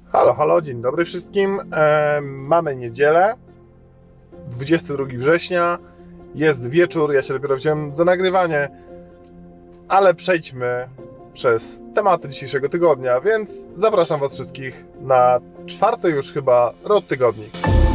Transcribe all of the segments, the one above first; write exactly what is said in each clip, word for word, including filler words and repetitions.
Halo, halo, dzień dobry wszystkim. E, mamy niedzielę, dwudziestego drugiego września, jest wieczór, ja się dopiero wziąłem za nagrywanie, ale przejdźmy przez tematy dzisiejszego tygodnia, więc zapraszam Was wszystkich na czwarty już chyba Road Tygodnik.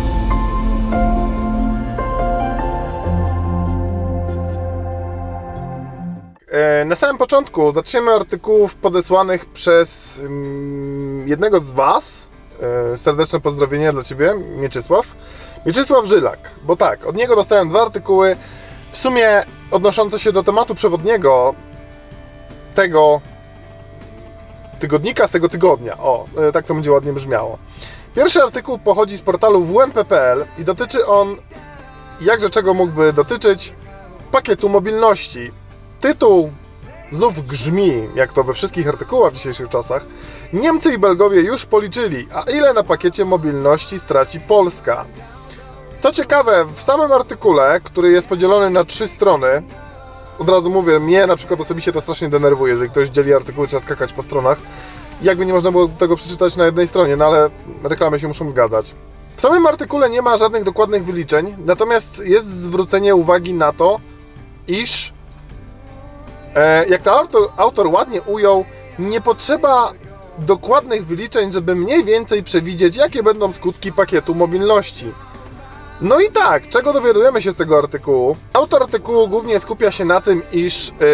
Na samym początku zaczniemy artykułów podesłanych przez jednego z Was. Serdeczne pozdrowienia dla Ciebie, Mieczysław. Mieczysław Żylak, bo tak, od niego dostałem dwa artykuły, w sumie odnoszące się do tematu przewodniego tego tygodnika, z tego tygodnia. O, tak to będzie ładnie brzmiało. Pierwszy artykuł pochodzi z portalu w m p kropka p l i dotyczy on, jakże czego mógłby dotyczyć, pakietu mobilności. Tytuł znów grzmi, jak to we wszystkich artykułach w dzisiejszych czasach. Niemcy i Belgowie już policzyli, a ile na pakiecie mobilności straci Polska. Co ciekawe, w samym artykule, który jest podzielony na trzy strony, od razu mówię, mnie na przykład osobiście to strasznie denerwuje, jeżeli ktoś dzieli artykuły, trzeba skakać po stronach. Jakby nie można było tego przeczytać na jednej stronie, no ale reklamy się muszą zgadzać. W samym artykule nie ma żadnych dokładnych wyliczeń, natomiast jest zwrócenie uwagi na to, iż jak to autor, autor ładnie ujął, nie potrzeba dokładnych wyliczeń, żeby mniej więcej przewidzieć, jakie będą skutki pakietu mobilności. No i tak, czego dowiadujemy się z tego artykułu? Autor artykułu głównie skupia się na tym, iż yy,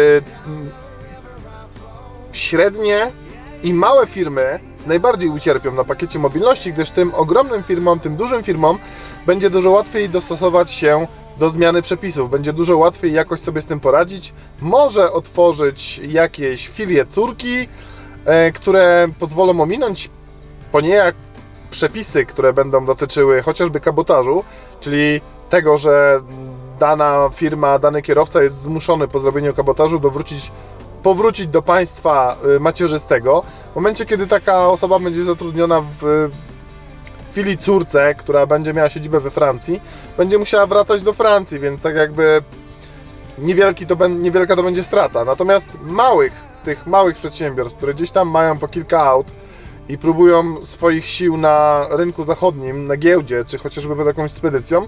średnie i małe firmy najbardziej ucierpią na pakiecie mobilności, gdyż tym ogromnym firmom, tym dużym firmom będzie dużo łatwiej dostosować się do zmiany przepisów. Będzie dużo łatwiej jakoś sobie z tym poradzić. Może otworzyć jakieś filie córki, e, które pozwolą ominąć poniekąd przepisy, które będą dotyczyły chociażby kabotażu, czyli tego, że dana firma, dany kierowca jest zmuszony po zrobieniu kabotażu dowrócić, powrócić do państwa macierzystego. W momencie, kiedy taka osoba będzie zatrudniona w filii córce, która będzie miała siedzibę we Francji, będzie musiała wracać do Francji, więc tak jakby niewielki to, niewielka to będzie strata. Natomiast małych, tych małych przedsiębiorstw, które gdzieś tam mają po kilka aut i próbują swoich sił na rynku zachodnim, na giełdzie, czy chociażby pod jakąś spedycją,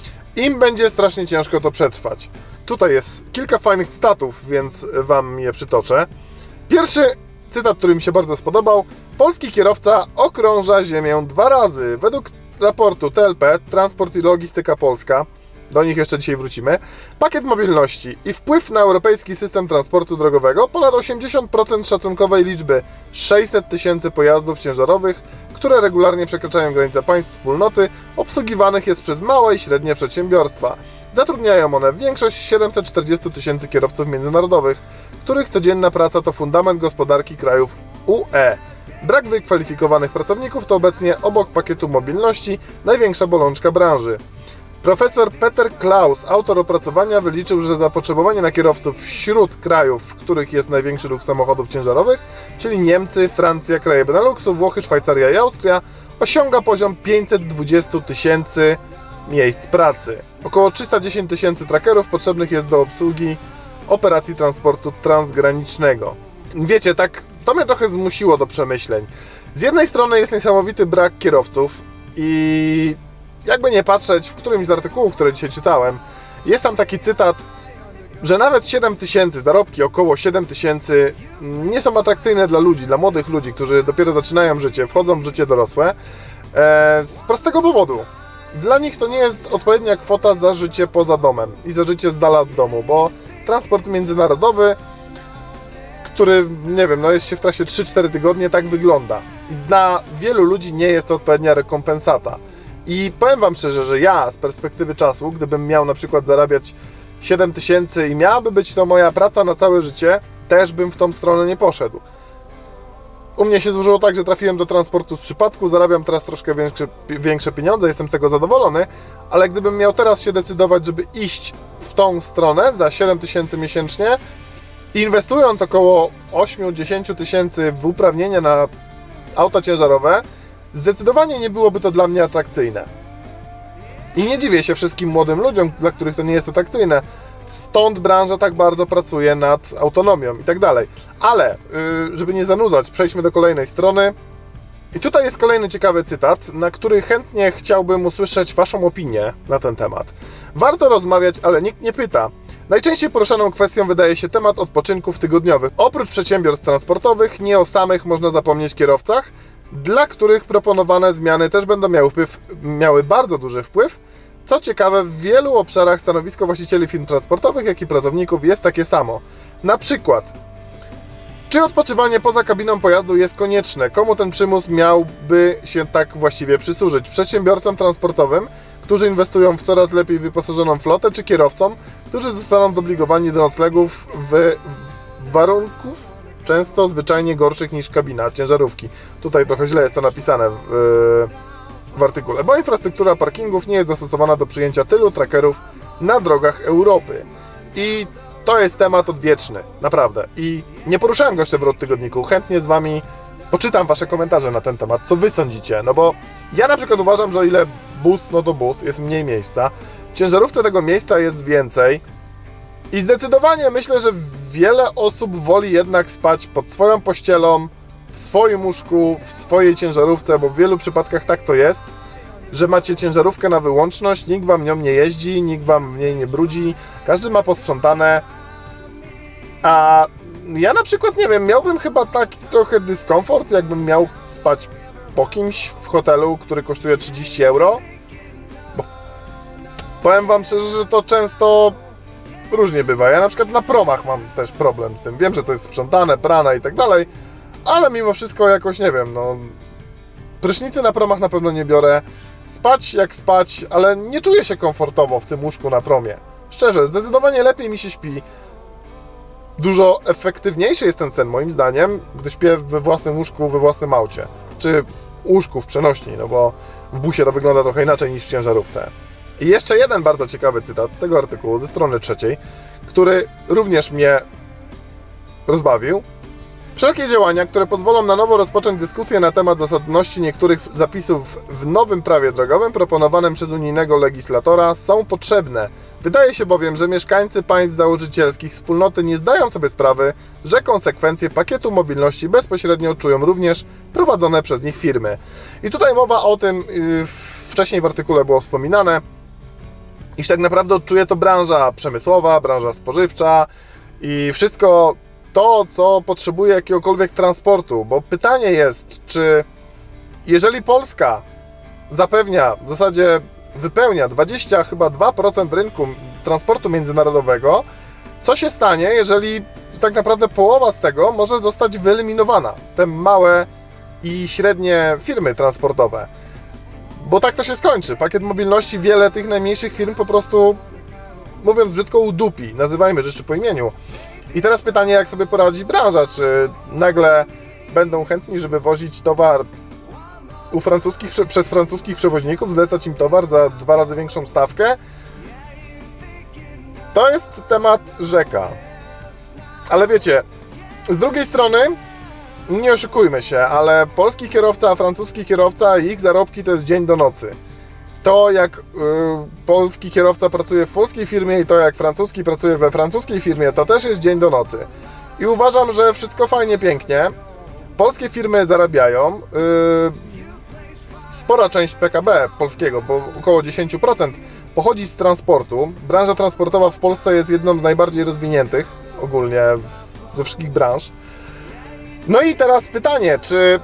im będzie strasznie ciężko to przetrwać. Tutaj jest kilka fajnych cytatów, więc Wam je przytoczę. Pierwszy cytat, który mi się bardzo spodobał. Polski kierowca okrąża ziemię dwa razy. Według raportu T L P, Transport i Logistyka Polska, do nich jeszcze dzisiaj wrócimy, pakiet mobilności i wpływ na europejski system transportu drogowego ponad osiemdziesiąt procent szacunkowej liczby sześćset tysięcy pojazdów ciężarowych, które regularnie przekraczają granice państw wspólnoty, obsługiwanych jest przez małe i średnie przedsiębiorstwa. Zatrudniają one większość siedemset czterdzieści tysięcy kierowców międzynarodowych, których codzienna praca to fundament gospodarki krajów U E. Brak wykwalifikowanych pracowników to obecnie obok pakietu mobilności największa bolączka branży. Profesor Peter Klaus, autor opracowania, wyliczył, że zapotrzebowanie na kierowców wśród krajów, w których jest największy ruch samochodów ciężarowych, czyli Niemcy, Francja, kraje Beneluxu, Włochy, Szwajcaria i Austria, osiąga poziom pięćset dwadzieścia tysięcy miejsc pracy. Około trzysta dziesięć tysięcy trackerów potrzebnych jest do obsługi operacji transportu transgranicznego. Wiecie, tak, to mnie trochę zmusiło do przemyśleń. Z jednej strony jest niesamowity brak kierowców i jakby nie patrzeć, w którymś z artykułów, które dzisiaj czytałem, jest tam taki cytat, że nawet siedem tysięcy, zarobki około siedem tysięcy nie są atrakcyjne dla ludzi, dla młodych ludzi, którzy dopiero zaczynają życie, wchodzą w życie dorosłe, e, z prostego powodu. Dla nich to nie jest odpowiednia kwota za życie poza domem i za życie z dala od domu, bo transport międzynarodowy, który, nie wiem, no jest się w trasie trzy cztery tygodnie, tak wygląda. I dla wielu ludzi nie jest to odpowiednia rekompensata. I powiem Wam szczerze, że ja z perspektywy czasu, gdybym miał na przykład zarabiać siedem tysięcy i miałaby być to moja praca na całe życie, też bym w tą stronę nie poszedł. U mnie się złożyło tak, że trafiłem do transportu z przypadku, zarabiam teraz troszkę większe, większe pieniądze, jestem z tego zadowolony, ale gdybym miał teraz się decydować, żeby iść w tą stronę za siedem tysięcy miesięcznie, inwestując około osiem do dziesięciu tysięcy w uprawnienia na auta ciężarowe, zdecydowanie nie byłoby to dla mnie atrakcyjne. I nie dziwię się wszystkim młodym ludziom, dla których to nie jest atrakcyjne. Stąd branża tak bardzo pracuje nad autonomią i tak dalej. Ale, żeby nie zanudzać, przejdźmy do kolejnej strony. I tutaj jest kolejny ciekawy cytat, na który chętnie chciałbym usłyszeć Waszą opinię na ten temat. Warto rozmawiać, ale nikt nie pyta. Najczęściej poruszaną kwestią wydaje się temat odpoczynków tygodniowych. Oprócz przedsiębiorstw transportowych, nie o samych można zapomnieć kierowcach, dla których proponowane zmiany też będą miały, wpływ, miały bardzo duży wpływ. Co ciekawe, w wielu obszarach stanowisko właścicieli firm transportowych, jak i pracowników jest takie samo. Na przykład, czy odpoczywanie poza kabiną pojazdu jest konieczne? Komu ten przymus miałby się tak właściwie przysłużyć? Przedsiębiorcom transportowym, którzy inwestują w coraz lepiej wyposażoną flotę, czy kierowcom, którzy zostaną zobligowani do noclegów w warunków często zwyczajnie gorszych niż kabina ciężarówki? Tutaj trochę źle jest to napisane w, w artykule, bo infrastruktura parkingów nie jest dostosowana do przyjęcia tylu trackerów na drogach Europy. I to jest temat odwieczny, naprawdę. I nie poruszałem go jeszcze w Road Tygodniku. Chętnie z Wami poczytam Wasze komentarze na ten temat, co Wy sądzicie. No bo ja na przykład uważam, że o ile bus, no to bus, jest mniej miejsca. W ciężarówce tego miejsca jest więcej. I zdecydowanie myślę, że wiele osób woli jednak spać pod swoją pościelą, w swoim łóżku, w swojej ciężarówce, bo w wielu przypadkach tak to jest, że macie ciężarówkę na wyłączność, nikt Wam nią nie jeździ, nikt Wam w niej nie brudzi, każdy ma posprzątane. A ja na przykład, nie wiem, miałbym chyba taki trochę dyskomfort, jakbym miał spać po kimś w hotelu, który kosztuje trzydzieści euro. Bo powiem Wam szczerze, że to często różnie bywa. Ja na przykład na promach mam też problem z tym. Wiem, że to jest sprzątane, prane i tak dalej, ale mimo wszystko jakoś, nie wiem, no... Prysznicy na promach na pewno nie biorę. Spać jak spać, ale nie czuję się komfortowo w tym łóżku na promie. Szczerze, zdecydowanie lepiej mi się śpi. Dużo efektywniejszy jest ten sen, moim zdaniem, gdy śpię we własnym łóżku, we własnym aucie. Czy łóżku w przenośni, no bo w busie to wygląda trochę inaczej niż w ciężarówce. I jeszcze jeden bardzo ciekawy cytat z tego artykułu, ze strony trzeciej, który również mnie rozbawił. Wszelkie działania, które pozwolą na nowo rozpocząć dyskusję na temat zasadności niektórych zapisów w nowym prawie drogowym proponowanym przez unijnego legislatora są potrzebne. Wydaje się bowiem, że mieszkańcy państw założycielskich wspólnoty nie zdają sobie sprawy, że konsekwencje pakietu mobilności bezpośrednio odczują również prowadzone przez nich firmy. I tutaj mowa o tym, yy, wcześniej w artykule było wspominane, iż tak naprawdę odczuje to branża przemysłowa, branża spożywcza i wszystko to, co potrzebuje jakiegokolwiek transportu, bo pytanie jest, czy jeżeli Polska zapewnia, w zasadzie wypełnia dwadzieścia chyba dwa procent rynku transportu międzynarodowego, co się stanie, jeżeli tak naprawdę połowa z tego może zostać wyeliminowana, te małe i średnie firmy transportowe, bo tak to się skończy. Pakiet mobilności wiele tych najmniejszych firm po prostu, mówiąc brzydko, udupi, nazywajmy rzeczy po imieniu. I teraz pytanie, jak sobie poradzi branża, czy nagle będą chętni, żeby wozić towar u francuskich, przez francuskich przewoźników, zlecać im towar za dwa razy większą stawkę? To jest temat rzeka. Ale wiecie, z drugiej strony, nie oszukujmy się, ale polski kierowca, a francuski kierowca, ich zarobki to jest dzień do nocy. To, jak y, polski kierowca pracuje w polskiej firmie i to, jak francuski pracuje we francuskiej firmie, to też jest dzień do nocy. I uważam, że wszystko fajnie, pięknie. Polskie firmy zarabiają. Y, spora część P K B polskiego, bo około dziesięć procent pochodzi z transportu. Branża transportowa w Polsce jest jedną z najbardziej rozwiniętych ogólnie w, ze wszystkich branż. No i teraz pytanie, czy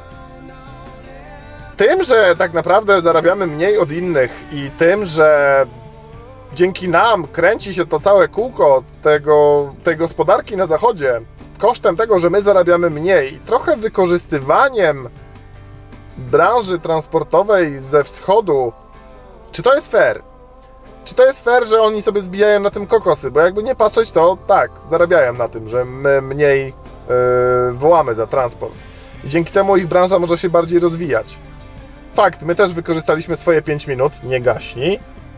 tym, że tak naprawdę zarabiamy mniej od innych i tym, że dzięki nam kręci się to całe kółko tego, tej gospodarki na zachodzie, kosztem tego, że my zarabiamy mniej, trochę wykorzystywaniem branży transportowej ze wschodu, czy to jest fair? Czy to jest fair, że oni sobie zbijają na tym kokosy? Bo jakby nie patrzeć, to tak, zarabiają na tym, że my mniej yy, wołamy za transport. I dzięki temu ich branża może się bardziej rozwijać. Fakt, my też wykorzystaliśmy swoje pięć minut, nie gaśni.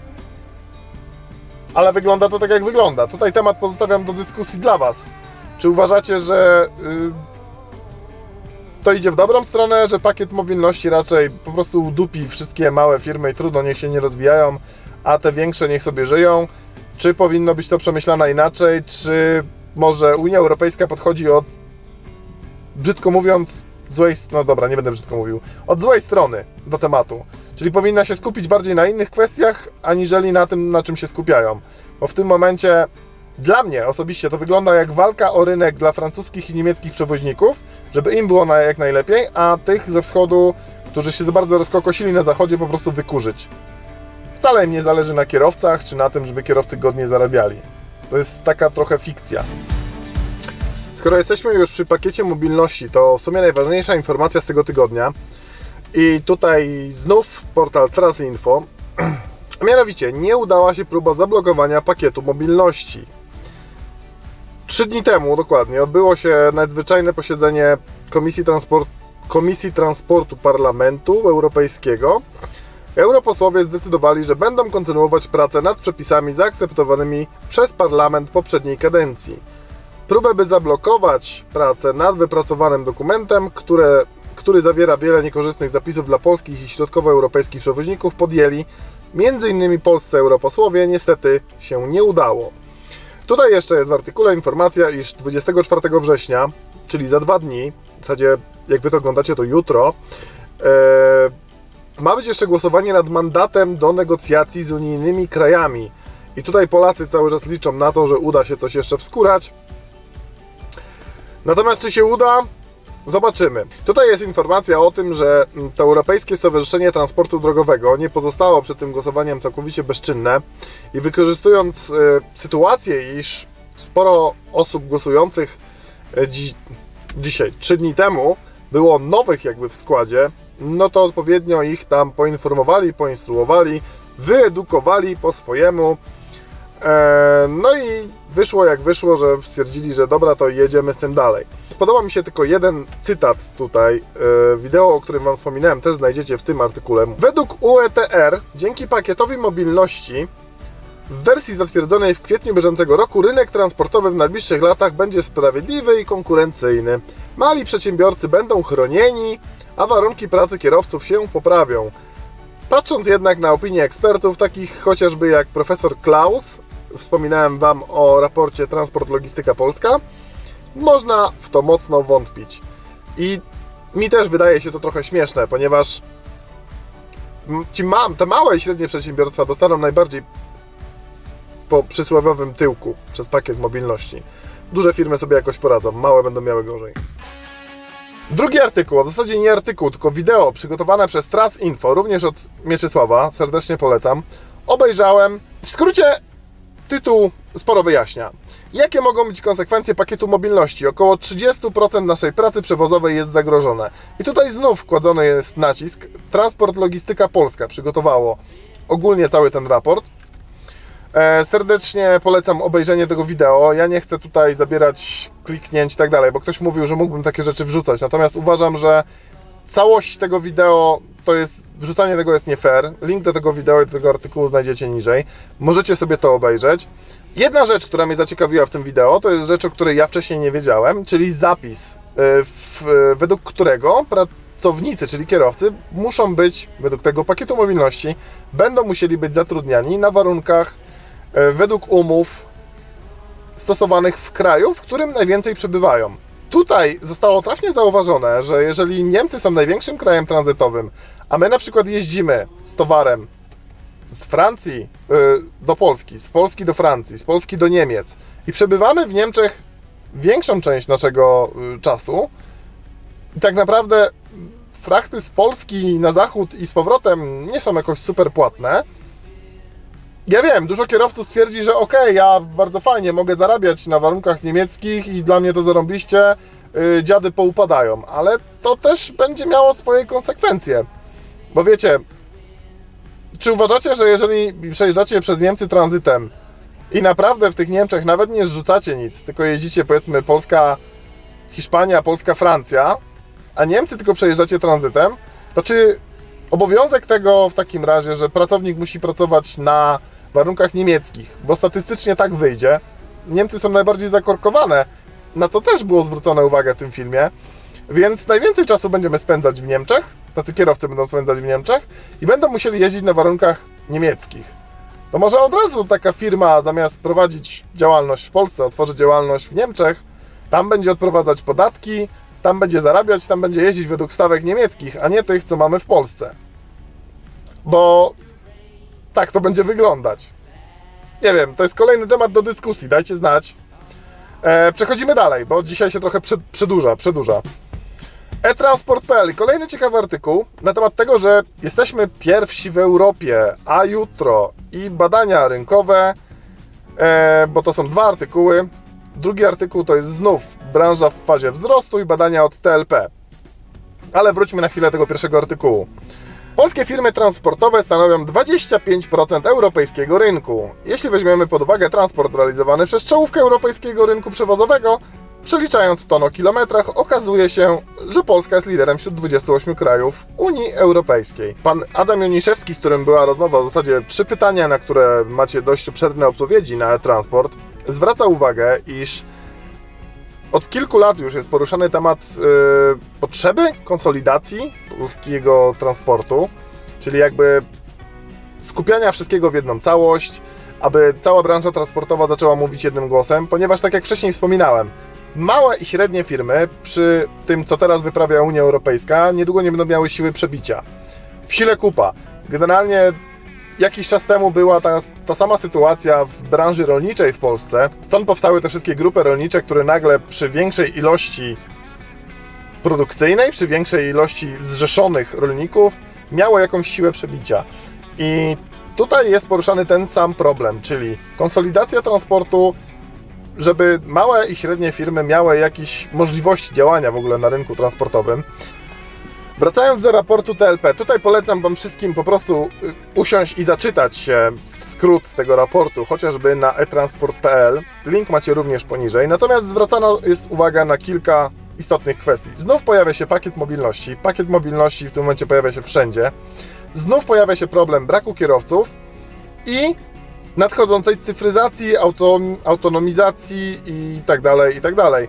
Ale wygląda to tak, jak wygląda. Tutaj temat pozostawiam do dyskusji dla Was. Czy uważacie, że yy, to idzie w dobrą stronę, że pakiet mobilności raczej po prostu udupi wszystkie małe firmy i trudno, niech się nie rozwijają, a te większe niech sobie żyją? Czy powinno być to przemyślane inaczej? Czy może Unia Europejska podchodzi od, brzydko mówiąc, złej, no dobra, nie będę brzydko mówił, od złej strony do tematu. Czyli powinna się skupić bardziej na innych kwestiach, aniżeli na tym, na czym się skupiają. Bo w tym momencie, dla mnie osobiście, to wygląda jak walka o rynek dla francuskich i niemieckich przewoźników, żeby im było na jak najlepiej, a tych ze wschodu, którzy się za bardzo rozkokosili na zachodzie, po prostu wykurzyć. Wcale im nie zależy na kierowcach, czy na tym, żeby kierowcy godnie zarabiali. To jest taka trochę fikcja. Skoro jesteśmy już przy pakiecie mobilności, to w sumie najważniejsza informacja z tego tygodnia. I tutaj znów portal Trasinfo. A mianowicie nie udała się próba zablokowania pakietu mobilności. Trzy dni temu dokładnie odbyło się nadzwyczajne posiedzenie Komisji, Transport, Komisji Transportu Parlamentu Europejskiego. Europosłowie zdecydowali, że będą kontynuować pracę nad przepisami zaakceptowanymi przez Parlament poprzedniej kadencji. Próbę, by zablokować pracę nad wypracowanym dokumentem, które, który zawiera wiele niekorzystnych zapisów dla polskich i środkowoeuropejskich przewoźników, podjęli między innymi polscy europosłowie. Niestety się nie udało. Tutaj jeszcze jest w artykule informacja, iż dwudziestego czwartego września, czyli za dwa dni, w zasadzie jak Wy to oglądacie, to jutro, ee, ma być jeszcze głosowanie nad mandatem do negocjacji z unijnymi krajami. I tutaj Polacy cały czas liczą na to, że uda się coś jeszcze wskórać. Natomiast czy się uda? Zobaczymy. Tutaj jest informacja o tym, że to Europejskie Stowarzyszenie Transportu Drogowego nie pozostało przed tym głosowaniem całkowicie bezczynne i wykorzystując y, sytuację, iż sporo osób głosujących dzi dzisiaj, trzy dni temu, było nowych jakby w składzie, no to odpowiednio ich tam poinformowali, poinstruowali, wyedukowali po swojemu. No i wyszło jak wyszło, że stwierdzili, że dobra, to jedziemy z tym dalej. Spodoba mi się tylko jeden cytat tutaj. Wideo, o którym Wam wspominałem, też znajdziecie w tym artykule. Według U E T R, dzięki pakietowi mobilności w wersji zatwierdzonej w kwietniu bieżącego roku, rynek transportowy w najbliższych latach będzie sprawiedliwy i konkurencyjny. Mali przedsiębiorcy będą chronieni, a warunki pracy kierowców się poprawią. Patrząc jednak na opinie ekspertów, takich chociażby jak profesor Klaus, wspominałem Wam o raporcie Transport Logistyka Polska, można w to mocno wątpić. I mi też wydaje się to trochę śmieszne, ponieważ ci ma, te małe i średnie przedsiębiorstwa dostaną najbardziej po przysłowiowym tyłku przez pakiet mobilności. Duże firmy sobie jakoś poradzą, małe będą miały gorzej. Drugi artykuł, a w zasadzie nie artykuł, tylko wideo przygotowane przez Trasinfo, również od Mieczysława, serdecznie polecam. Obejrzałem. W skrócie tytuł sporo wyjaśnia. Jakie mogą być konsekwencje pakietu mobilności? Około trzydzieści procent naszej pracy przewozowej jest zagrożone. I tutaj znów wkładony jest nacisk. Transport Logistyka Polska przygotowało ogólnie cały ten raport. E, serdecznie polecam obejrzenie tego wideo. Ja nie chcę tutaj zabierać kliknięć i tak dalej, bo ktoś mówił, że mógłbym takie rzeczy wrzucać. Natomiast uważam, że całość tego wideo to jest, wrzucanie tego jest nie fair. Link do tego wideo i do tego artykułu znajdziecie niżej. Możecie sobie to obejrzeć. Jedna rzecz, która mnie zaciekawiła w tym wideo, to jest rzecz, o której ja wcześniej nie wiedziałem, czyli zapis, w, według którego pracownicy, czyli kierowcy, muszą być, według tego pakietu mobilności, będą musieli być zatrudniani na warunkach według umów stosowanych w kraju, w którym najwięcej przebywają. Tutaj zostało trafnie zauważone, że jeżeli Niemcy są największym krajem tranzytowym, a my na przykład jeździmy z towarem z Francji do Polski, z Polski do Francji, z Polski do Niemiec i przebywamy w Niemczech większą część naszego czasu i tak naprawdę frachty z Polski na zachód i z powrotem nie są jakoś super płatne. Ja wiem, dużo kierowców twierdzi, że okej, okay, ja bardzo fajnie mogę zarabiać na warunkach niemieckich i dla mnie to zarąbiście, yy, dziady poupadają, ale to też będzie miało swoje konsekwencje. Bo wiecie, czy uważacie, że jeżeli przejeżdżacie przez Niemcy tranzytem i naprawdę w tych Niemczech nawet nie zrzucacie nic, tylko jeździcie powiedzmy Polska, Hiszpania, Polska, Francja, a Niemcy tylko przejeżdżacie tranzytem, to czy obowiązek tego w takim razie, że pracownik musi pracować na warunkach niemieckich, bo statystycznie tak wyjdzie, Niemcy są najbardziej zakorkowane, na co też było zwrócone uwagę w tym filmie, więc najwięcej czasu będziemy spędzać w Niemczech, tacy kierowcy będą spędzać w Niemczech i będą musieli jeździć na warunkach niemieckich. To może od razu taka firma zamiast prowadzić działalność w Polsce, otworzy działalność w Niemczech, tam będzie odprowadzać podatki, tam będzie zarabiać, tam będzie jeździć według stawek niemieckich, a nie tych, co mamy w Polsce. Bo tak to będzie wyglądać. Nie wiem, to jest kolejny temat do dyskusji, dajcie znać. E, przechodzimy dalej, bo dzisiaj się trochę przed, przedłuża, przedłuża. e transport kropka p l. Kolejny ciekawy artykuł na temat tego, że jesteśmy pierwsi w Europie, a jutro i badania rynkowe, e, bo to są dwa artykuły. Drugi artykuł to jest znów branża w fazie wzrostu i badania od T L P. Ale wróćmy na chwilę do tego pierwszego artykułu. Polskie firmy transportowe stanowią dwadzieścia pięć procent europejskiego rynku. Jeśli weźmiemy pod uwagę transport realizowany przez czołówkę europejskiego rynku przewozowego, przeliczając w ton o kilometrach, okazuje się, że Polska jest liderem wśród dwudziestu ośmiu krajów Unii Europejskiej. Pan Adam Joniszewski, z którym była rozmowa, w zasadzie trzy pytania, na które macie dość obszerne odpowiedzi na e-transport, zwraca uwagę, iż od kilku lat już jest poruszany temat yy, potrzeby konsolidacji polskiego transportu, czyli jakby skupiania wszystkiego w jedną całość, aby cała branża transportowa zaczęła mówić jednym głosem, ponieważ tak jak wcześniej wspominałem, małe i średnie firmy przy tym, co teraz wyprawia Unia Europejska, niedługo nie będą miały siły przebicia. W sile kupa. Generalnie jakiś czas temu była ta, ta sama sytuacja w branży rolniczej w Polsce. Stąd powstały te wszystkie grupy rolnicze, które nagle przy większej ilości produkcyjnej, przy większej ilości zrzeszonych rolników miało jakąś siłę przebicia. I tutaj jest poruszany ten sam problem, czyli konsolidacja transportu, żeby małe i średnie firmy miały jakieś możliwości działania w ogóle na rynku transportowym. Wracając do raportu T L P, tutaj polecam Wam wszystkim po prostu usiąść i zaczytać się w skrót tego raportu, chociażby na e transport kropka p l. Link macie również poniżej. Natomiast zwracana jest uwaga na kilka istotnych kwestii. Znów pojawia się pakiet mobilności. Pakiet mobilności w tym momencie pojawia się wszędzie. Znów pojawia się problem braku kierowców i nadchodzącej cyfryzacji, auto, autonomizacji i tak dalej, i tak dalej.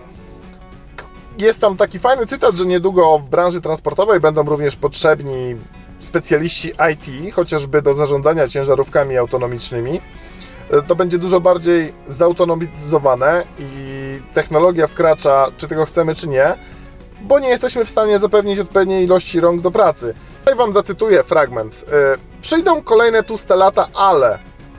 Jest tam taki fajny cytat, że niedługo w branży transportowej będą również potrzebni specjaliści I T, chociażby do zarządzania ciężarówkami autonomicznymi. To będzie dużo bardziej zautonomizowane i technologia wkracza, czy tego chcemy, czy nie, bo nie jesteśmy w stanie zapewnić odpowiedniej ilości rąk do pracy. Tutaj Wam zacytuję fragment. Przyjdą kolejne tłuste lata, ale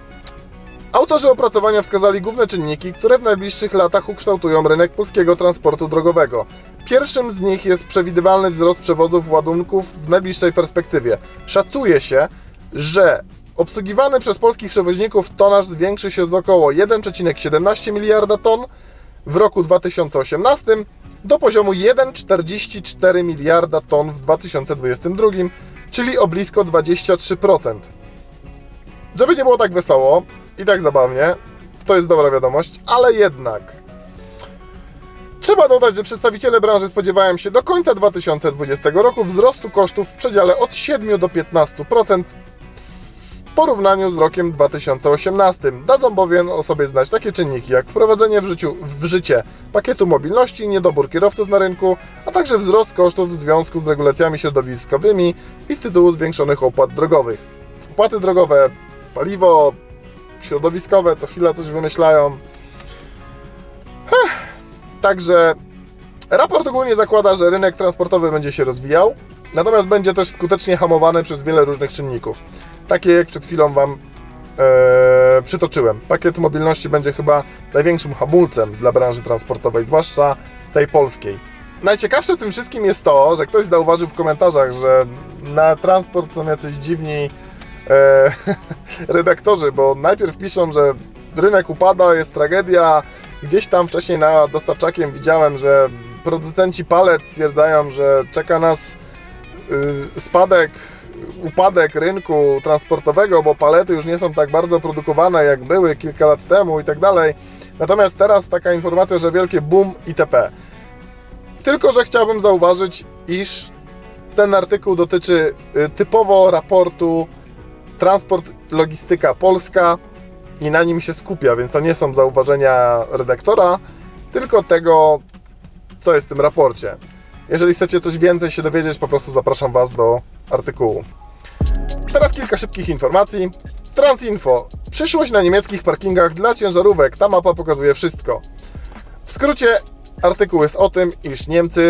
autorzy opracowania wskazali główne czynniki, które w najbliższych latach ukształtują rynek polskiego transportu drogowego. Pierwszym z nich jest przewidywalny wzrost przewozów ładunków w najbliższej perspektywie. Szacuje się, że obsługiwany przez polskich przewoźników tonaż zwiększy się z około jeden przecinek siedemnaście miliarda ton w roku dwa tysiące osiemnastym do poziomu jeden przecinek czterdzieści cztery miliarda ton w dwa tysiące dwudziestym drugim, czyli o blisko dwadzieścia trzy procent. Żeby nie było tak wesoło i tak zabawnie, to jest dobra wiadomość, ale jednak trzeba dodać, że przedstawiciele branży spodziewają się do końca dwa tysiące dwudziestego roku wzrostu kosztów w przedziale od siedmiu do piętnastu procent w porównaniu z rokiem dwa tysiące osiemnastym. Dadzą bowiem o sobie znać takie czynniki jak wprowadzenie w, życiu, w życie pakietu mobilności, niedobór kierowców na rynku, a także wzrost kosztów w związku z regulacjami środowiskowymi i z tytułu zwiększonych opłat drogowych. Opłaty drogowe, paliwo środowiskowe, co chwila coś wymyślają. Heh. Także raport ogólnie zakłada, że rynek transportowy będzie się rozwijał, natomiast będzie też skutecznie hamowany przez wiele różnych czynników. Takie jak przed chwilą Wam e, przytoczyłem. Pakiet mobilności będzie chyba największym hamulcem dla branży transportowej, zwłaszcza tej polskiej. Najciekawsze w tym wszystkim jest to, że ktoś zauważył w komentarzach, że na transport są jacyś dziwni e, redaktorzy, bo najpierw piszą, że rynek upada, jest tragedia. Gdzieś tam wcześniej na dostawczakiem widziałem, że producenci palet stwierdzają, że czeka nas y, spadek, upadek rynku transportowego, bo palety już nie są tak bardzo produkowane, jak były kilka lat temu i tak dalej. Natomiast teraz taka informacja, że wielkie boom itp. Tylko że chciałbym zauważyć, iż ten artykuł dotyczy y, typowo raportu Transport Logistyka Polska i na nim się skupia, więc to nie są zauważenia redaktora, tylko tego, co jest w tym raporcie. Jeżeli chcecie coś więcej się dowiedzieć, po prostu zapraszam Was do artykułu. Teraz kilka szybkich informacji. Transinfo. Przyszłość na niemieckich parkingach dla ciężarówek. Ta mapa pokazuje wszystko. W skrócie artykuł jest o tym, iż Niemcy w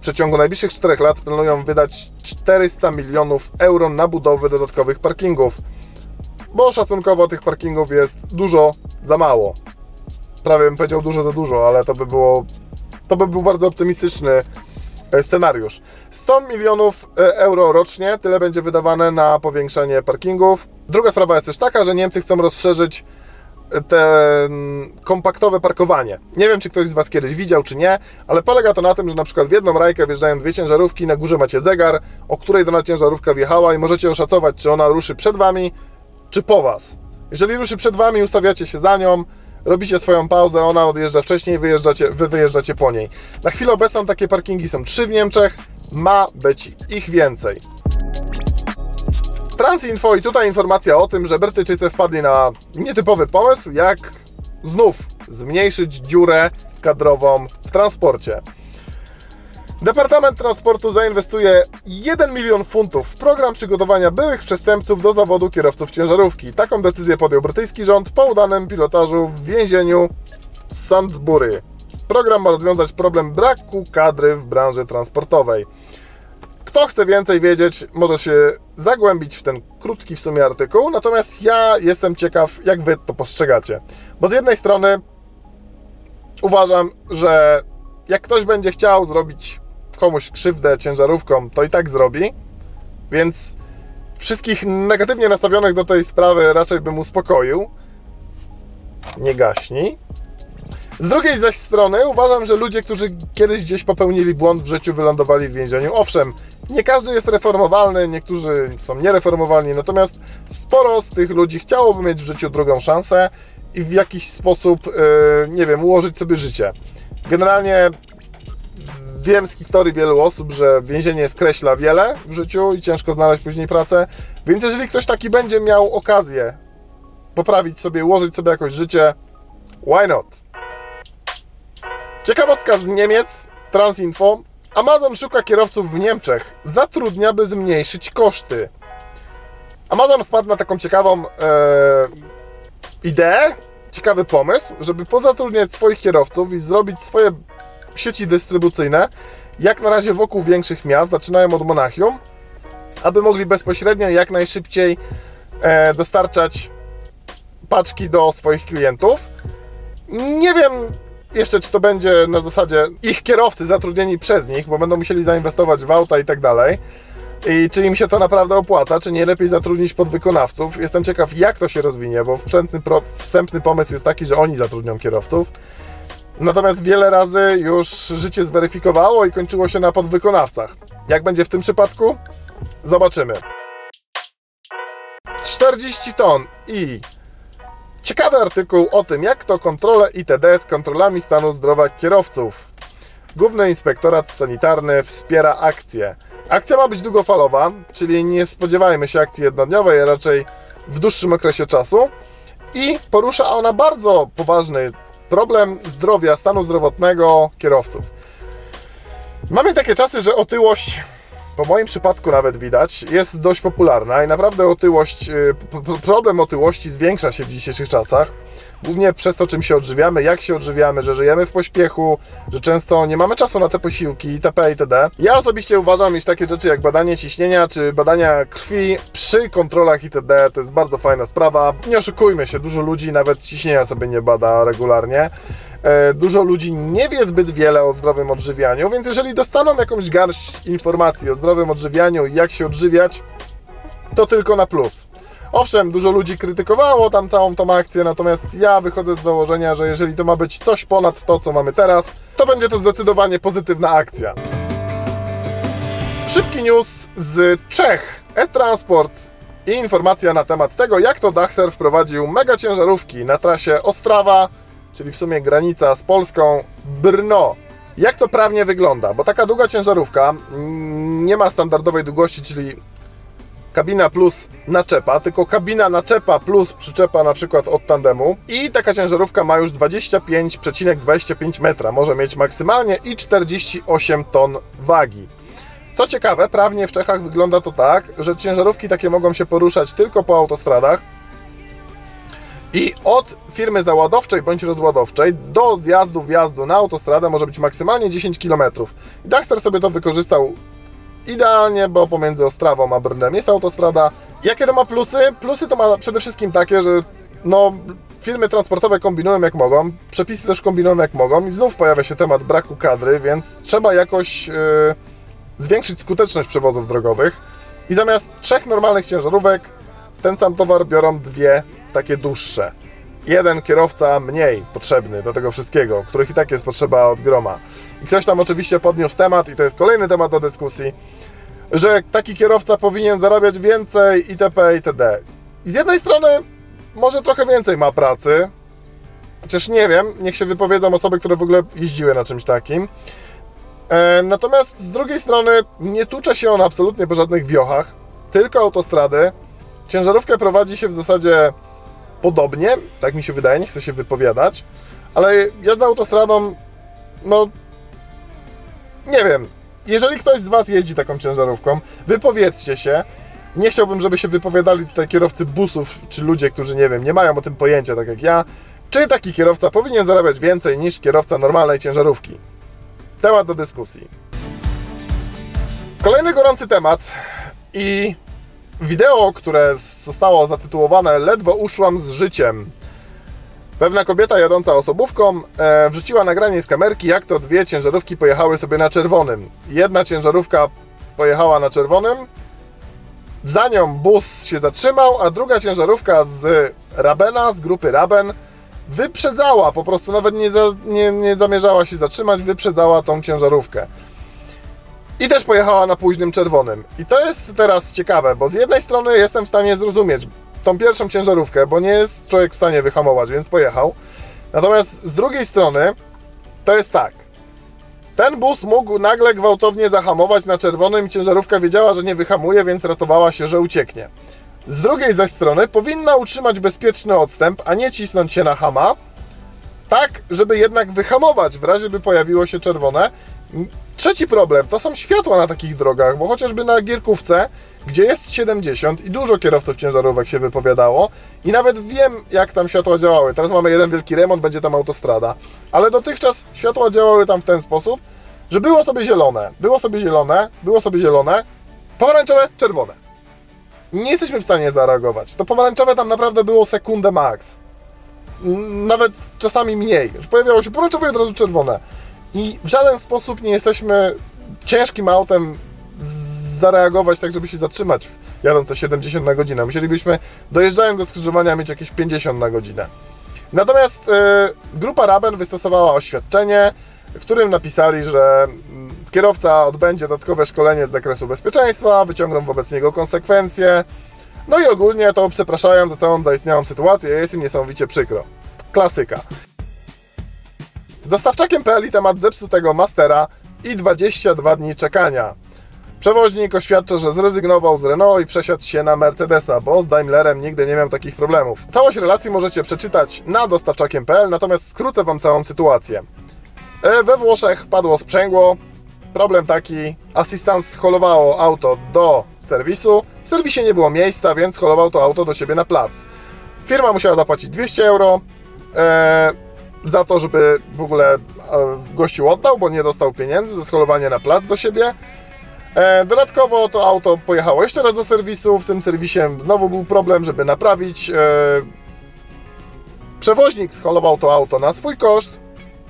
przeciągu najbliższych czterech lat planują wydać czterysta milionów euro na budowę dodatkowych parkingów, bo szacunkowo tych parkingów jest dużo za mało. Prawie bym powiedział dużo za dużo, ale to by było, to by był bardzo optymistyczny scenariusz. sto milionów euro rocznie, tyle będzie wydawane na powiększenie parkingów. Druga sprawa jest też taka, że Niemcy chcą rozszerzyć te kompaktowe parkowanie. Nie wiem, czy ktoś z Was kiedyś widział, czy nie, ale polega to na tym, że na przykład w jedną rajkę wjeżdżają dwie ciężarówki, na górze macie zegar, o której dana ciężarówka wjechała i możecie oszacować, czy ona ruszy przed Wami, czy po Was. Jeżeli ruszy przed Wami, ustawiacie się za nią, robicie swoją pauzę, ona odjeżdża wcześniej, wyjeżdżacie, Wy wyjeżdżacie po niej. Na chwilę obecną takie parkingi są trzy w Niemczech, ma być ich więcej. Transinfo i tutaj informacja o tym, że Brytyjczycy wpadli na nietypowy pomysł, jak znów zmniejszyć dziurę kadrową w transporcie. Departament Transportu zainwestuje jeden milion funtów w program przygotowania byłych przestępców do zawodu kierowców ciężarówki. Taką decyzję podjął brytyjski rząd po udanym pilotażu w więzieniu Sandbury. Program ma rozwiązać problem braku kadry w branży transportowej. Kto chce więcej wiedzieć, może się zagłębić w ten krótki w sumie artykuł, natomiast ja jestem ciekaw, jak Wy to postrzegacie. Bo z jednej strony uważam, że jak ktoś będzie chciał zrobić komuś krzywdę ciężarówką, to i tak zrobi, więc wszystkich negatywnie nastawionych do tej sprawy raczej bym uspokoił. Nie gaśnij. Z drugiej zaś strony uważam, że ludzie, którzy kiedyś gdzieś popełnili błąd w życiu, wylądowali w więzieniu. Owszem, nie każdy jest reformowalny, niektórzy są niereformowalni, natomiast sporo z tych ludzi chciałoby mieć w życiu drugą szansę i w jakiś sposób, yy, nie wiem, ułożyć sobie życie. Generalnie wiem z historii wielu osób, że więzienie skreśla wiele w życiu i ciężko znaleźć później pracę, więc jeżeli ktoś taki będzie miał okazję poprawić sobie, ułożyć sobie jakoś życie, why not? Ciekawostka z Niemiec, Transinfo. Amazon szuka kierowców w Niemczech. Zatrudnia, by zmniejszyć koszty. Amazon wpadł na taką ciekawą e, ideę, ciekawy pomysł, żeby pozatrudniać swoich kierowców i zrobić swoje sieci dystrybucyjne, jak na razie wokół większych miast, zaczynają od Monachium, aby mogli bezpośrednio jak najszybciej e, dostarczać paczki do swoich klientów. Nie wiem jeszcze, czy to będzie na zasadzie ich kierowcy zatrudnieni przez nich, bo będą musieli zainwestować w auta i tak dalej. I czy im się to naprawdę opłaca, czy nie lepiej zatrudnić podwykonawców. Jestem ciekaw, jak to się rozwinie, bo wstępny, pro, wstępny pomysł jest taki, że oni zatrudnią kierowców. Natomiast wiele razy już życie zweryfikowało i kończyło się na podwykonawcach. Jak będzie w tym przypadku? Zobaczymy. czterdzieści ton i ciekawy artykuł o tym, jak to kontrole I T D z kontrolami stanu zdrowia kierowców. Główny Inspektorat Sanitarny wspiera akcję. Akcja ma być długofalowa, czyli nie spodziewajmy się akcji jednodniowej, a raczej w dłuższym okresie czasu. I porusza ona bardzo poważny problem zdrowia, stanu zdrowotnego kierowców. Mamy takie czasy, że otyłość, po moim przypadku nawet widać, jest dość popularna i naprawdę otyłość, problem otyłości zwiększa się w dzisiejszych czasach. Głównie przez to, czym się odżywiamy, jak się odżywiamy, że żyjemy w pośpiechu, że często nie mamy czasu na te posiłki itp. itd. Ja osobiście uważam, iż takie rzeczy jak badanie ciśnienia czy badania krwi przy kontrolach itd. to jest bardzo fajna sprawa. Nie oszukujmy się, dużo ludzi nawet ciśnienia sobie nie bada regularnie. Dużo ludzi nie wie zbyt wiele o zdrowym odżywianiu, więc jeżeli dostaną jakąś garść informacji o zdrowym odżywianiu i jak się odżywiać, to tylko na plus. Owszem, dużo ludzi krytykowało tam całą tą akcję, natomiast ja wychodzę z założenia, że jeżeli to ma być coś ponad to, co mamy teraz, to będzie to zdecydowanie pozytywna akcja. Szybki news z Czech. E-Transport i informacja na temat tego, jak to Dachser wprowadził mega ciężarówki na trasie Ostrawa, czyli w sumie granica z Polską, Brno. Jak to prawnie wygląda? Bo taka długa ciężarówka nie ma standardowej długości, czyli kabina plus naczepa, tylko kabina naczepa plus przyczepa na przykład od tandemu i taka ciężarówka ma już dwadzieścia pięć przecinek dwadzieścia pięć metra, może mieć maksymalnie i czterdzieści osiem ton wagi. Co ciekawe, prawnie w Czechach wygląda to tak, że ciężarówki takie mogą się poruszać tylko po autostradach I od firmy załadowczej bądź rozładowczej do zjazdu, wjazdu na autostradę może być maksymalnie dziesięć kilometrów. I Daxter sobie to wykorzystał idealnie, bo pomiędzy Ostrawą a Brnem jest autostrada. Jakie to ma plusy? Plusy to ma przede wszystkim takie, że no, firmy transportowe kombinują jak mogą, przepisy też kombinują jak mogą i znów pojawia się temat braku kadry, więc trzeba jakoś yy, zwiększyć skuteczność przewozów drogowych i zamiast trzech normalnych ciężarówek ten sam towar biorą dwie takie dłuższe. Jeden kierowca mniej potrzebny do tego wszystkiego, których i tak jest potrzeba od groma. I ktoś tam oczywiście podniósł temat, i to jest kolejny temat do dyskusji, że taki kierowca powinien zarabiać więcej itp. itd. I z jednej strony może trochę więcej ma pracy, chociaż nie wiem, niech się wypowiedzą osoby, które w ogóle jeździły na czymś takim. E, natomiast z drugiej strony nie tucze się on absolutnie po żadnych wiochach, tylko autostrady. Ciężarówkę prowadzi się w zasadzie podobnie, tak mi się wydaje, nie chcę się wypowiadać, ale jazda autostradą, no nie wiem, jeżeli ktoś z Was jeździ taką ciężarówką, wypowiedzcie się. Nie chciałbym, żeby się wypowiadali tutaj kierowcy busów, czy ludzie, którzy, nie wiem, nie mają o tym pojęcia, tak jak ja, czy taki kierowca powinien zarabiać więcej niż kierowca normalnej ciężarówki. Temat do dyskusji. Kolejny gorący temat i wideo, które zostało zatytułowane "Ledwo uszłam z życiem". Pewna kobieta jadąca osobówką e, wrzuciła nagranie z kamerki, jak to dwie ciężarówki pojechały sobie na czerwonym. Jedna ciężarówka pojechała na czerwonym, za nią bus się zatrzymał, a druga ciężarówka z Rabena, z grupy Raben, wyprzedzała, po prostu nawet nie, za, nie, nie zamierzała się zatrzymać, wyprzedzała tą ciężarówkę. I też pojechała na późnym czerwonym. I to jest teraz ciekawe, bo z jednej strony jestem w stanie zrozumieć tą pierwszą ciężarówkę, bo nie jest człowiek w stanie wyhamować, więc pojechał. Natomiast z drugiej strony to jest tak. Ten bus mógł nagle gwałtownie zahamować na czerwonym i ciężarówka wiedziała, że nie wyhamuje, więc ratowała się, że ucieknie. Z drugiej zaś strony powinna utrzymać bezpieczny odstęp, a nie cisnąć się na hama, tak, żeby jednak wyhamować w razie by pojawiło się czerwone. Trzeci problem to są światła na takich drogach, bo chociażby na Gierkówce, gdzie jest siedemdziesiąt i dużo kierowców ciężarówek się wypowiadało i nawet wiem, jak tam światła działały. Teraz mamy jeden wielki remont, będzie tam autostrada, ale dotychczas światła działały tam w ten sposób, że było sobie zielone, było sobie zielone, było sobie zielone, pomarańczowe, czerwone. Nie jesteśmy w stanie zareagować. To pomarańczowe tam naprawdę było sekundę max. Nawet czasami mniej. Już pojawiało się pomarańczowe i od razu czerwone. I w żaden sposób nie jesteśmy ciężkim autem zareagować tak, żeby się zatrzymać jadąc siedemdziesiąt na godzinę. Musielibyśmy, dojeżdżając do skrzyżowania, mieć jakieś pięćdziesiąt na godzinę. Natomiast yy, grupa Raben wystosowała oświadczenie, w którym napisali, że kierowca odbędzie dodatkowe szkolenie z zakresu bezpieczeństwa, wyciągną wobec niego konsekwencje, no i ogólnie to przepraszają za całą zaistniałą sytuację, jest im niesamowicie przykro. Klasyka. Dostawczakiem kropka pe el i temat zepsutego Mastera i dwadzieścia dwa dni czekania. Przewoźnik oświadcza, że zrezygnował z Renault i przesiadł się na Mercedesa, bo z Daimlerem nigdy nie miał takich problemów. Całość relacji możecie przeczytać na dostawczakiem kropka pe el, natomiast skrócę Wam całą sytuację. We Włoszech padło sprzęgło, problem taki, asystans scholowało auto do serwisu, w serwisie nie było miejsca, więc scholował to auto do siebie na plac. Firma musiała zapłacić dwieście euro e, za to, żeby w ogóle e, gościu oddał, bo nie dostał pieniędzy za scholowanie na plac do siebie. E, dodatkowo to auto pojechało jeszcze raz do serwisu, w tym serwisie znowu był problem, żeby naprawić. E, przewoźnik scholował to auto na swój koszt.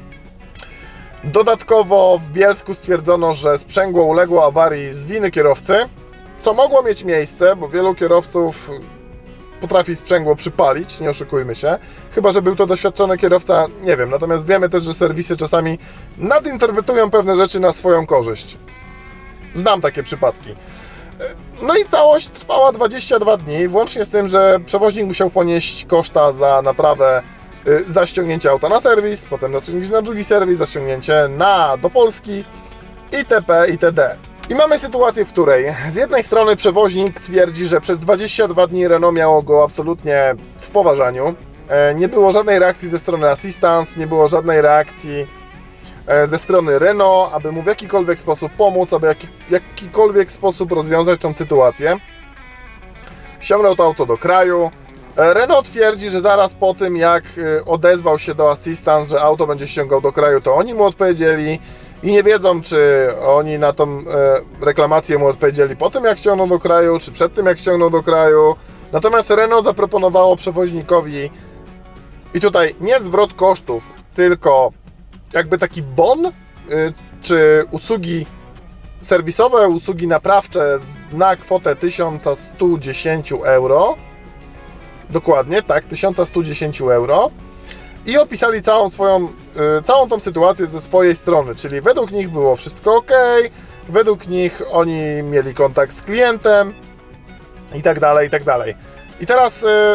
Dodatkowo w Bielsku stwierdzono, że sprzęgło uległo awarii z winy kierowcy, co mogło mieć miejsce, bo wielu kierowców potrafi sprzęgło przypalić, nie oszukujmy się, chyba że był to doświadczony kierowca, nie wiem, natomiast wiemy też, że serwisy czasami nadinterpretują pewne rzeczy na swoją korzyść. Znam takie przypadki. No i całość trwała dwadzieścia dwa dni, włącznie z tym, że przewoźnik musiał ponieść koszta za naprawę, za ściągnięcie auta na serwis, potem ściągnięcie na drugi serwis, za ściągnięcie na, do Polski itp. itd. I mamy sytuację, w której z jednej strony przewoźnik twierdzi, że przez dwadzieścia dwa dni Renault miało go absolutnie w poważaniu. Nie było żadnej reakcji ze strony Assistance, nie było żadnej reakcji ze strony Renault, aby mu w jakikolwiek sposób pomóc, aby w jakikolwiek sposób rozwiązać tą sytuację. Ściągnął to auto do kraju, Renault twierdzi, że zaraz po tym, jak odezwał się do Assistance, że auto będzie ściągał do kraju, to oni mu odpowiedzieli i nie wiedzą, czy oni na tą reklamację mu odpowiedzieli po tym, jak ściągną do kraju, czy przed tym, jak ściągną do kraju. Natomiast Renault zaproponowało przewoźnikowi i tutaj nie zwrot kosztów, tylko jakby taki bon, czy usługi serwisowe, usługi naprawcze na kwotę tysiąc sto dziesięć euro. Dokładnie, tak, tysiąc sto dziesięć euro. I opisali całą swoją, całą tą sytuację ze swojej strony, czyli według nich było wszystko ok, według nich oni mieli kontakt z klientem i tak dalej, i tak dalej. I teraz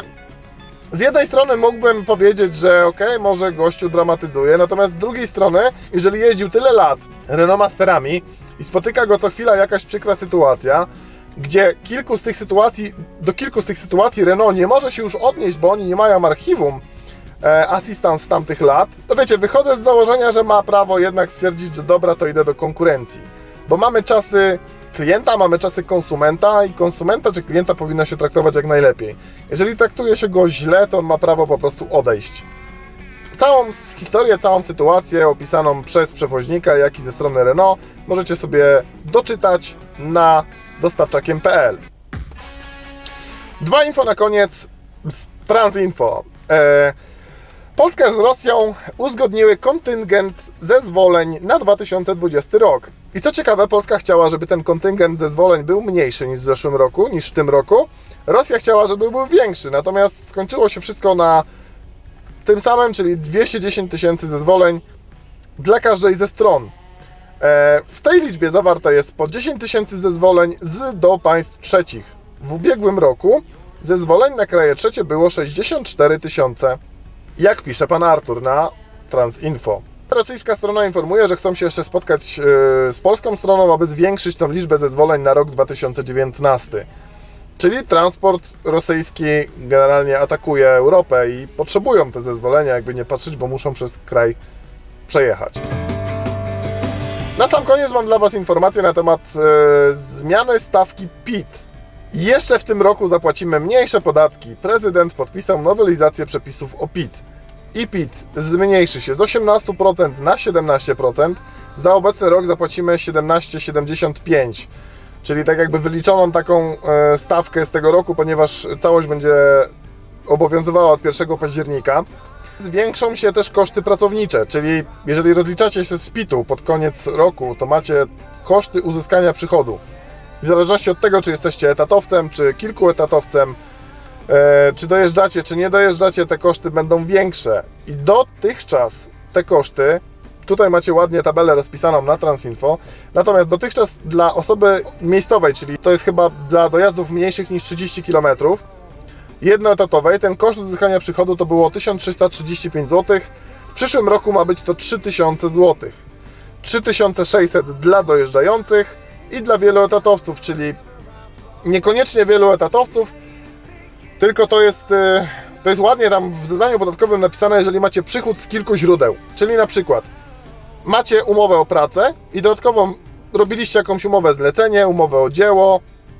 z jednej strony mógłbym powiedzieć, że ok, może gościu dramatyzuje, natomiast z drugiej strony, jeżeli jeździł tyle lat Renault Masterami i spotyka go co chwila jakaś przykra sytuacja, gdzie kilku z tych sytuacji, do kilku z tych sytuacji Renault nie może się już odnieść, bo oni nie mają archiwum e, Assistance z tamtych lat, to wiecie, wychodzę z założenia, że ma prawo jednak stwierdzić, że dobra, to idę do konkurencji. Bo mamy czasy klienta, mamy czasy konsumenta i konsumenta czy klienta powinno się traktować jak najlepiej. Jeżeli traktuje się go źle, to on ma prawo po prostu odejść. Całą historię, całą sytuację opisaną przez przewoźnika, jak i ze strony Renault możecie sobie doczytać na dostawczakiem kropka p l. Dwa info na koniec z Transinfo. E, Polska z Rosją uzgodniły kontyngent zezwoleń na dwa tysiące dwudziesty rok. I co ciekawe, Polska chciała, żeby ten kontyngent zezwoleń był mniejszy niż w zeszłym roku, niż w tym roku. Rosja chciała, żeby był większy, natomiast skończyło się wszystko na tym samym, czyli dwieście dziesięć tysięcy zezwoleń dla każdej ze stron. W tej liczbie zawarte jest po dziesięć tysięcy zezwoleń z do państw trzecich. W ubiegłym roku zezwoleń na kraje trzecie było sześćdziesiąt cztery tysiące. Jak pisze pan Artur na Transinfo. Rosyjska strona informuje, że chcą się jeszcze spotkać z polską stroną, aby zwiększyć tą liczbę zezwoleń na rok dwa tysiące dziewiętnasty. Czyli transport rosyjski generalnie atakuje Europę i potrzebują te zezwolenia, jakby nie patrzeć, bo muszą przez kraj przejechać. Na sam koniec mam dla Was informację na temat e, zmiany stawki P I T. Jeszcze w tym roku zapłacimy mniejsze podatki. Prezydent podpisał nowelizację przepisów o P I T. I P I T zmniejszy się z osiemnaście procent na siedemnaście procent. Za obecny rok zapłacimy siedemnaście przecinek siedemdziesiąt pięć. Czyli tak jakby wyliczoną taką e, stawkę z tego roku, ponieważ całość będzie obowiązywała od pierwszego października. Zwiększą się też koszty pracownicze, czyli jeżeli rozliczacie się z P I T-u pod koniec roku, to macie koszty uzyskania przychodu. W zależności od tego, czy jesteście etatowcem, czy kilkuetatowcem, e, czy dojeżdżacie, czy nie dojeżdżacie, te koszty będą większe. I dotychczas te koszty, tutaj macie ładnie tabelę rozpisaną na Transinfo, natomiast dotychczas dla osoby miejscowej, czyli to jest chyba dla dojazdów mniejszych niż trzydzieści kilometrów, jednoetatowej, ten koszt uzyskania przychodu to było tysiąc trzysta trzydzieści pięć złotych. W przyszłym roku ma być to trzy tysiące złotych. trzy tysiące sześćset dla dojeżdżających i dla wieloetatowców, czyli niekoniecznie wieloetatowców, tylko to jest, to jest ładnie tam w zeznaniu podatkowym napisane, jeżeli macie przychód z kilku źródeł, czyli na przykład macie umowę o pracę i dodatkowo robiliście jakąś umowę zlecenie, umowę o dzieło,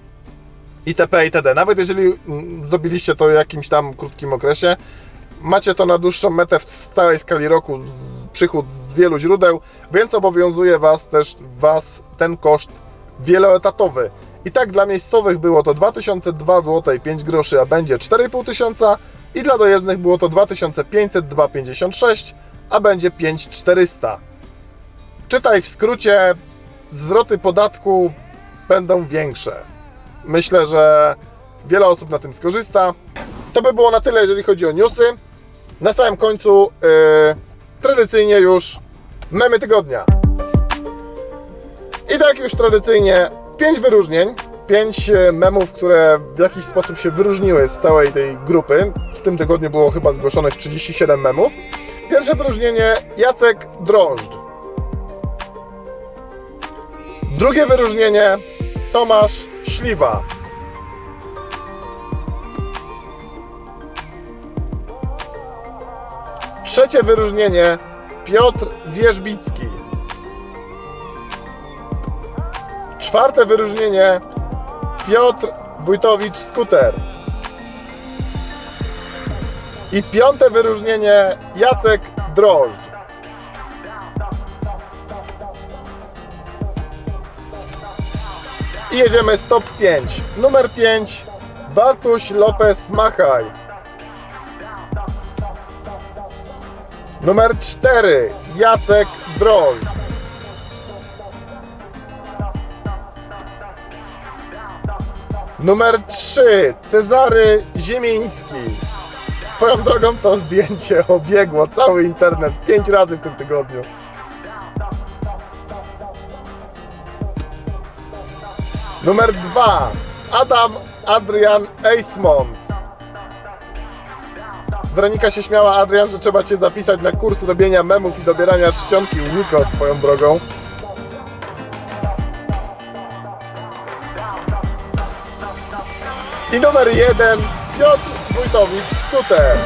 itp. itd. Nawet jeżeli zrobiliście to w jakimś tam krótkim okresie, macie to na dłuższą metę w całej skali roku, z przychód z wielu źródeł, więc obowiązuje Was też was ten koszt wieloetatowy. I tak dla miejscowych było to dwa tysiące dwa złote i pięć groszy, a będzie cztery i pół tysiąca, i dla dojezdnych było to dwa tysiące pięćset dwa pięćdziesiąt sześć, a będzie pięć tysięcy czterysta. Czytaj w skrócie, zwroty podatku będą większe. Myślę, że wiele osób na tym skorzysta. To by było na tyle, jeżeli chodzi o newsy. Na samym końcu yy, tradycyjnie już memy tygodnia. I tak już tradycyjnie pięć wyróżnień, pięć memów, które w jakiś sposób się wyróżniły z całej tej grupy. W tym tygodniu było chyba zgłoszonych trzydzieści siedem memów. Pierwsze wyróżnienie Jacek Drożdż. Drugie wyróżnienie Tomasz Śliwa. Trzecie wyróżnienie Piotr Wierzbicki. Czwarte wyróżnienie Piotr Wójtowicz Skuter. I piąte wyróżnienie, Jacek Drożdż. I jedziemy z top pięć. Numer pięć, Bartuś Lopez Machaj. Numer cztery, Jacek Drożdż. Numer trzy, Cezary Ziemiński. Swoją drogą to zdjęcie obiegło cały internet pięć razy w tym tygodniu. Numer dwa, Adam Adrian Eismont. Weronika się śmiała, Adrian, że trzeba Cię zapisać na kurs robienia memów i dobierania czcionki u Niko swoją drogą. I numer jeden, Piotr Wójtowicz Skuter.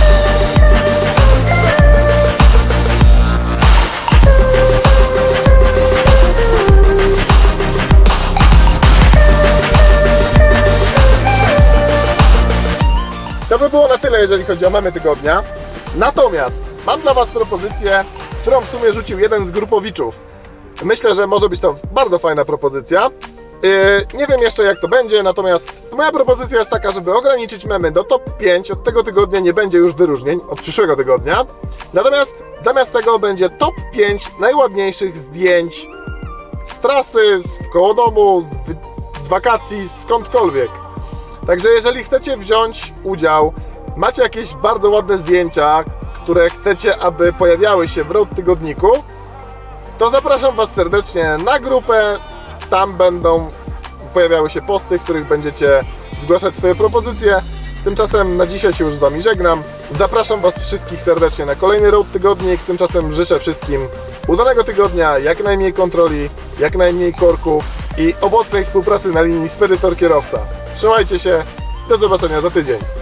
To by było na tyle, jeżeli chodzi o memy tygodnia. Natomiast mam dla Was propozycję, którą w sumie rzucił jeden z grupowiczów. Myślę, że może być to bardzo fajna propozycja. Yy, nie wiem jeszcze, jak to będzie, natomiast moja propozycja jest taka, żeby ograniczyć memy do top pięć. Od tego tygodnia nie będzie już wyróżnień, od przyszłego tygodnia. Natomiast zamiast tego będzie top pięć najładniejszych zdjęć z trasy, z koło domu, z, z wakacji, skądkolwiek. Także jeżeli chcecie wziąć udział, macie jakieś bardzo ładne zdjęcia, które chcecie, aby pojawiały się w Road Tygodniku, to zapraszam Was serdecznie na grupę. Tam będą pojawiały się posty, w których będziecie zgłaszać swoje propozycje. Tymczasem na dzisiaj się już z Wami żegnam. Zapraszam Was wszystkich serdecznie na kolejny Road Tygodnik. Tymczasem życzę wszystkim udanego tygodnia, jak najmniej kontroli, jak najmniej korków i owocnej współpracy na linii spedytor-kierowca. Trzymajcie się, do zobaczenia za tydzień.